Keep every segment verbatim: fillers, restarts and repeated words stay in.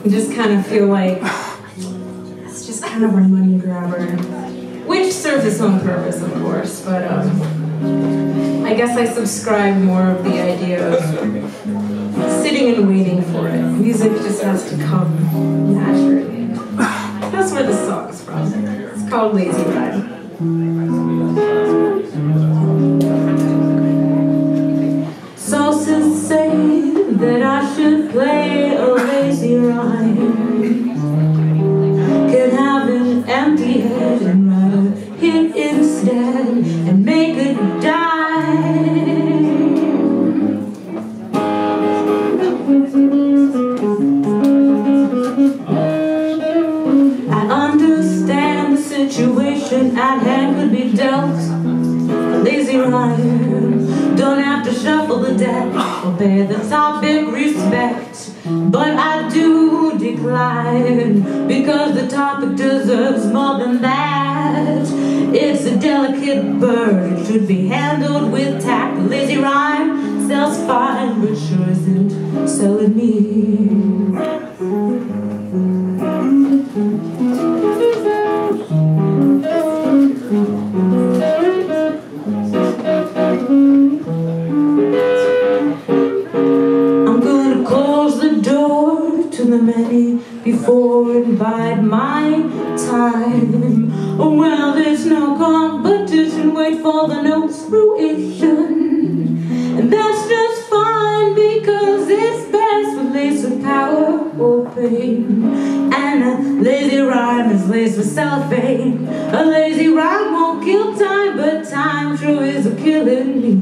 I just kind of feel like it's just kind of a money grabber, which serves its own purpose, of course, but um, I guess I subscribe more of the idea of sitting and waiting for it. Music just has to come naturally. That's where the song's from. It's called Lazy Ride. Sources say that I should play a lazy rhyme. Could have an empty head and write a hit instead and make a dime. I understand the situation at hand could be dealt a lazy rhyme. Don't have to shuffle the deck or pay the topic respect, but I do decline because the topic deserves more than that. It's a delicate bird, it should be handled with tact. The lazy rhyme sells fine, but sure isn't selling me. The many before and bide my time. Well, there's no competition, wait for the note's fruition. And that's just fine because it's best with laced with power or pain. And a lazy rhyme is laced with cellophane. A lazy rhyme won't kill time, but time sure is a killing me.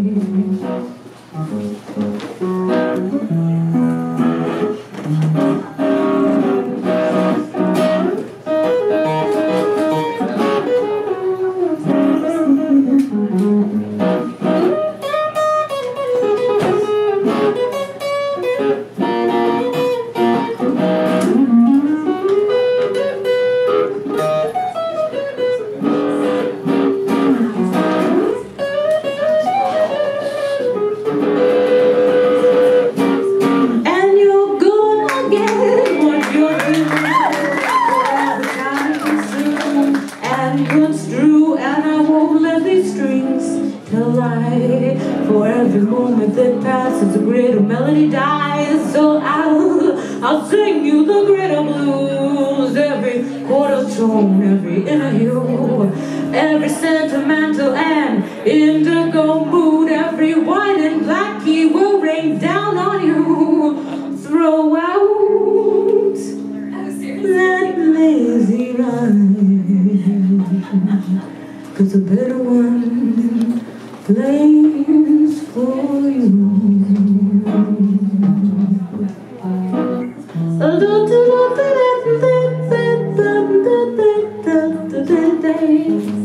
For every moment that passes, a greater melody dies. So I'll, I'll sing you the greater blues. Every quarter tone, every inner hue, every sentimental and indigo mood. Every white and black key will rain down on you. Throw out that lazy rhyme, 'cause a better one plays for you. Da da da da da da da da da da da.